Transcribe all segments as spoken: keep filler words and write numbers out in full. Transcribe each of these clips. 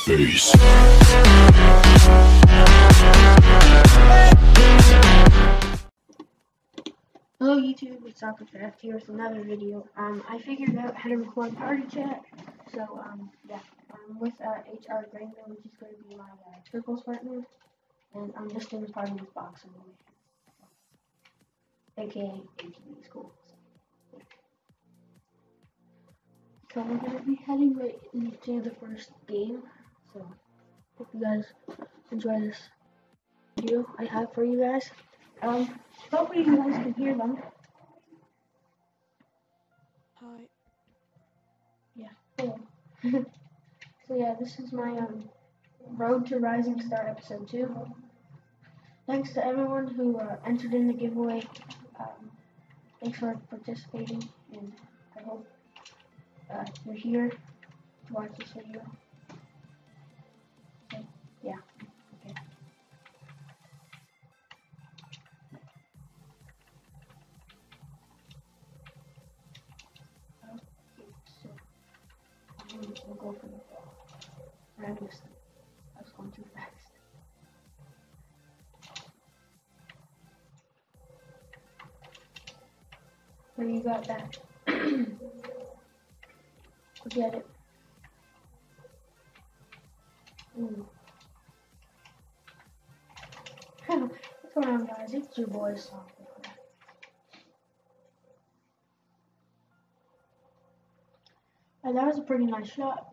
Peace. Hello YouTube, it's SoccerCraft here with another video. Um, I figured out how to record party chat, so um, yeah, I'm with uh, H R Granville, which is going to be my uh, triples partner, and I'm just in the party with Boxing Boy, aka H B School. So, so we're going to be heading right into the first game, so hope you guys enjoy this video I have for you guys. Um, hopefully you guys can hear them. Hi. Yeah, hello. So yeah, this is my um, Road to Rising Star episode two. Thanks to everyone who uh, entered in the giveaway. Um, thanks for participating, and I hope uh, you're here to watch this video. So, yeah, okay. So, we'll go for the I missed it. I was going too fast. Where you got that? Go get it. Ooh. What's going on, guys? It's your boy Song. And that was a pretty nice shot.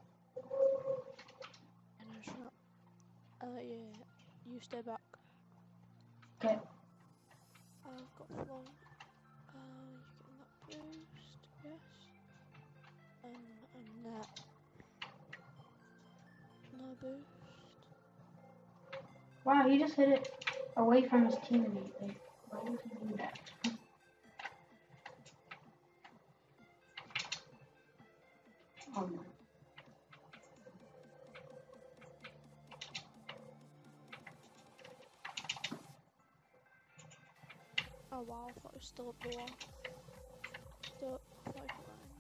Any shot? Uh, yeah. You stay back. Okay. I've got flow. Uh, you getting that boost? Yes. Um, and that. No boost. Wow, he just hit it away from his teammate. Like, why would he do that? Oh no. Oh wow, I thought it was still up the wall. Still up the line.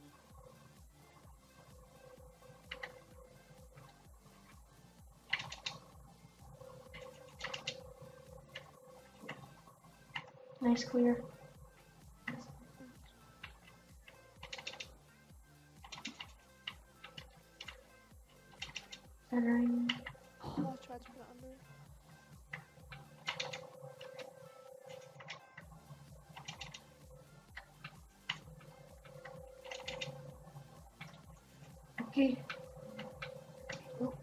Nice clear. Centering. Oh, I tried to put it under. Okay. Oh.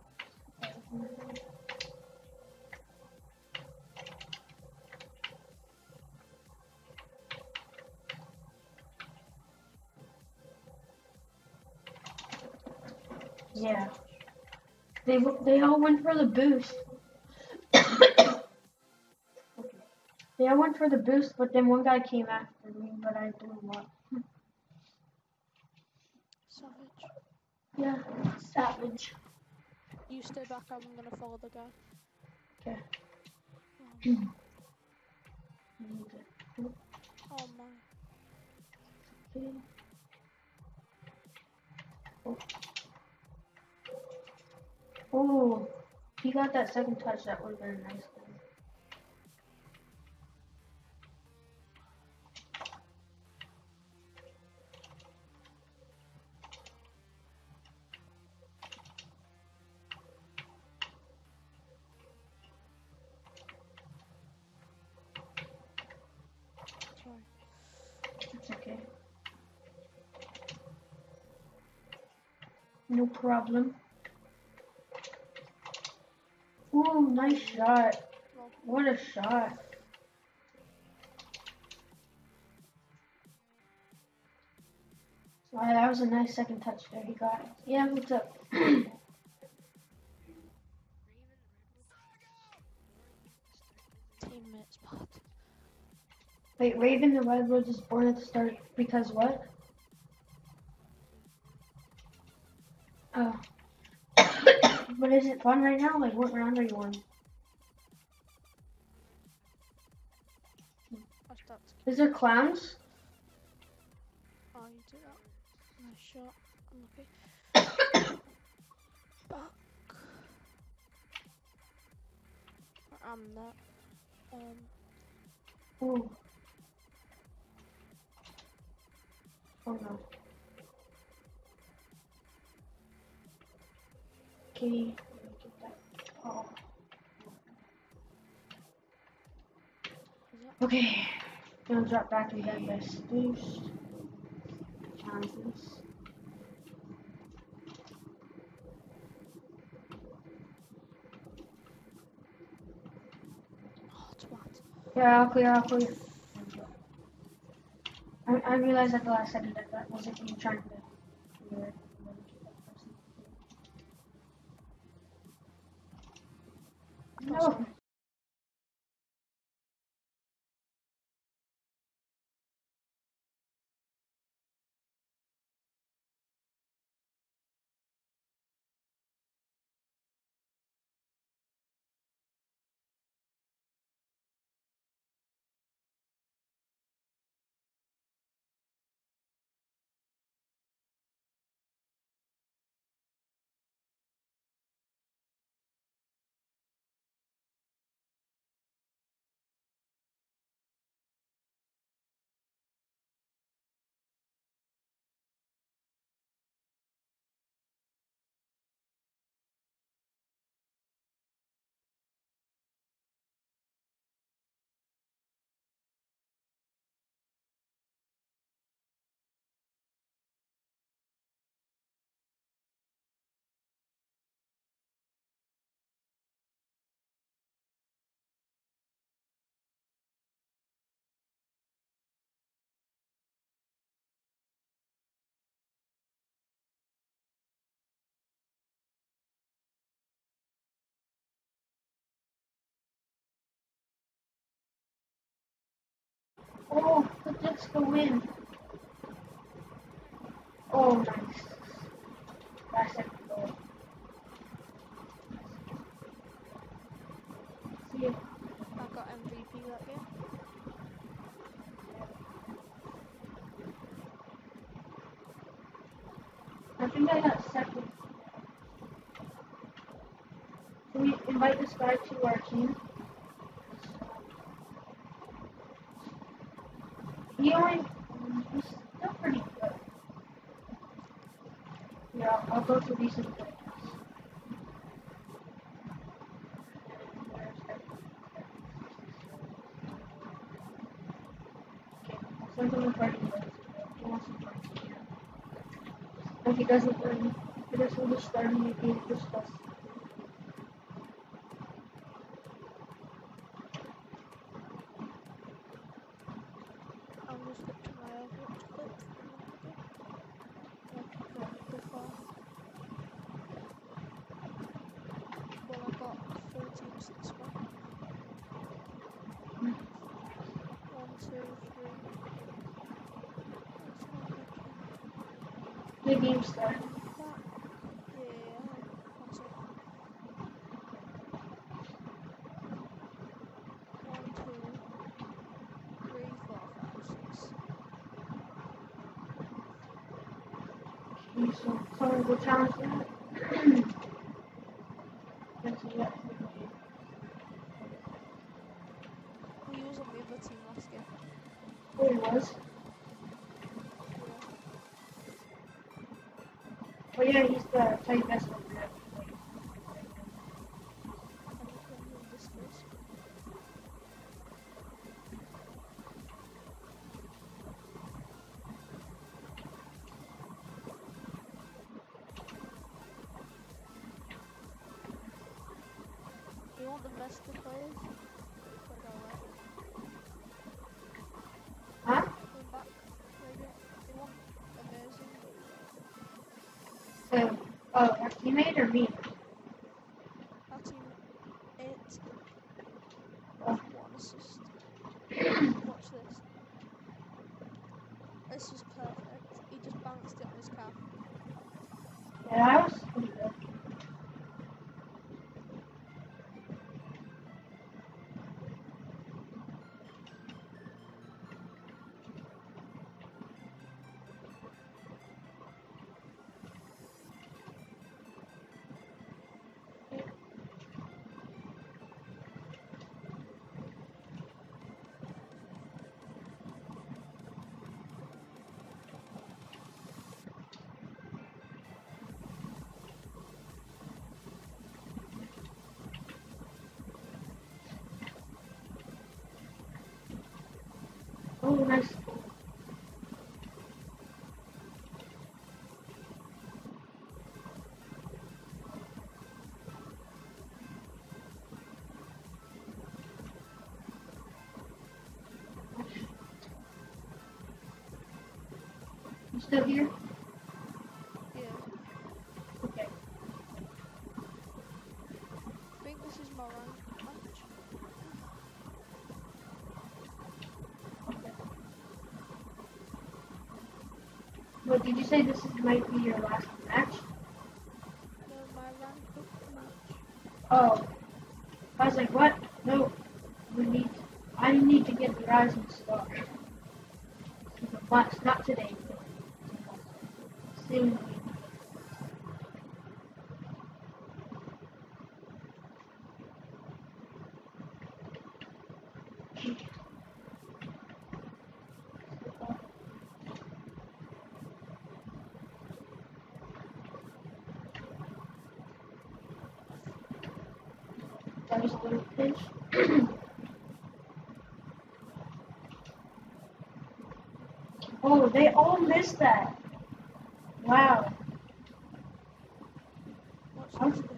Yeah. They they all went for the boost. They all went for the boost, but then one guy came after me, but I blew him up. Savage. Yeah, savage. You stay back, I'm gonna follow the guy. Okay. Oh, oh man. Okay. Oh. Oh, he got that second touch. That would have been a nice one. Sorry. It's okay. No problem. Ooh, nice shot. What a shot. Wow, that was a nice second touch there he got. Yeah, what's up? Teammates, bad. Wait, Raven the Redwoods is born at the start because what? Oh. But is it fun right now? Like, what round are you on? I start to Is there clowns? Oh, you do that. Nice shot. Unlucky. Back. and that. Um, Ooh. Oh no. Okay. Let me get that. Oh. is that Okay. Gonna drop back and get this boost. Chances. oh twat. Clear out, clear out, clear. I, I realized at the last second that that wasn't me trying to clear it. Oh, No. sorry. Oh, but that's the win. Oh, nice. Last second goal. See ya. I got M V P that game. I think I got second. Can we invite this guy to our team? He only, he's still pretty good. Yeah, I'll, I'll go to recent players. Okay, I'll send him a party list. He wants to play. If he doesn't, then I guess we'll just start him again for stuff. I'm just watching my Overwatch clip from a minute ago. Like very before. Well, I got four teams in squad. One, two, three. That's not looking. The game started. Back. Yeah, one sec. One, two, three, four, five, six. Okay, so someone will challenge that. Let's see that. We was on the other team last game. Oh, it was. Yeah. Oh yeah, he's the tight best one. I don't know who this is. You want the best of players? Put it all right. Huh? Going back. Maybe. You want amazing. So, oh, our teammate or me? Our team eight. Oh. One assist. Watch this. This was perfect. He just bounced it on his calf. Yeah, I was pretty good. Oh, nice. You still here? Yeah. Okay. I think this is my rank match. Okay. What did you say? This is, might be your last match? No, my rank up match. Oh. I was like, what? No. We need. I need to get the Rising Star. But not today. Soon. That was a little pinch. Oh, they all missed that. Wow. What's Huh? this bit?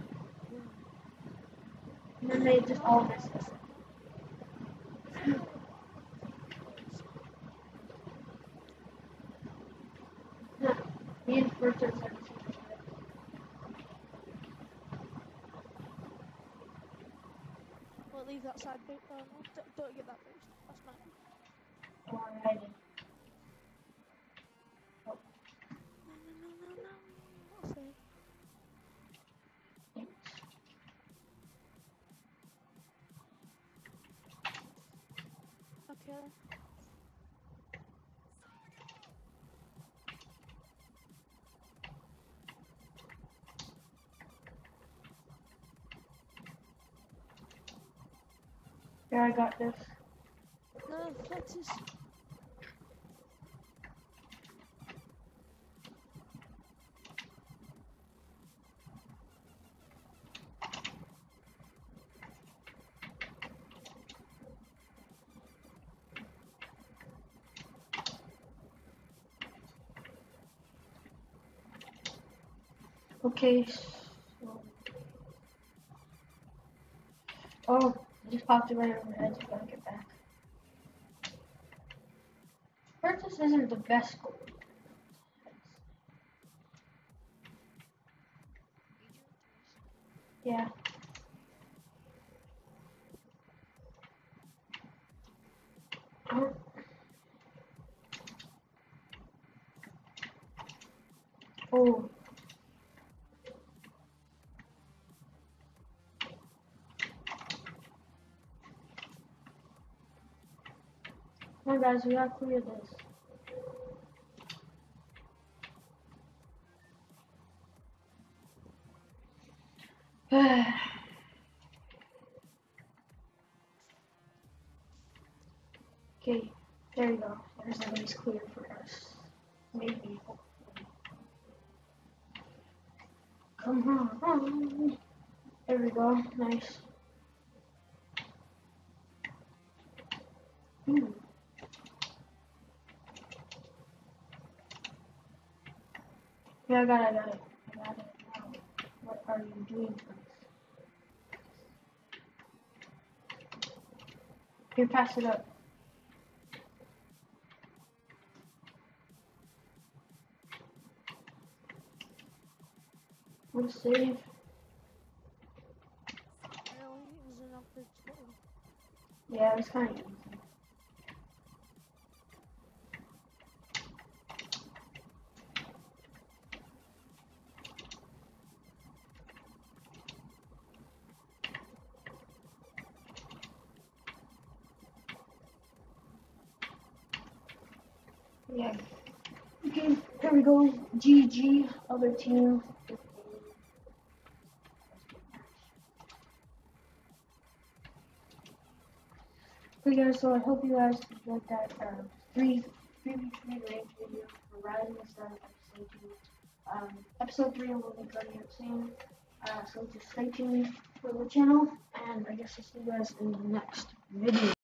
And then they just all missed it. No, me and Bertha said the same thing. Well, leave that side boot. Oh, no, d don't get that boost. That's mine. Alrighty. No, no, no, no, no. What's it? Okay. Yeah, I got this. No, that is. Okay. So... Oh, it just popped it right overhead, so I gotta get back. Purchase isn't the best goal. Yeah. Oh. Oh. Come on, guys, we gotta clear this. Okay, there you go. There's a nice clear for us. Maybe. Hopefully. Come on. There we go. Nice. Hmm. Yeah, I got it, I got it. I got it. Now, what are you doing to us? Here, pass it up. What a save. Really? It was an average little. Yeah, it was kind of easy. Yeah. Okay, there we go. G G, other team. Okay guys, so I hope you guys enjoyed that uh, three three v three ranked video for Rising Star episode two. Um, episode three will be coming up soon. Uh, so just stay tuned for the channel, and I guess I'll see you guys in the next video.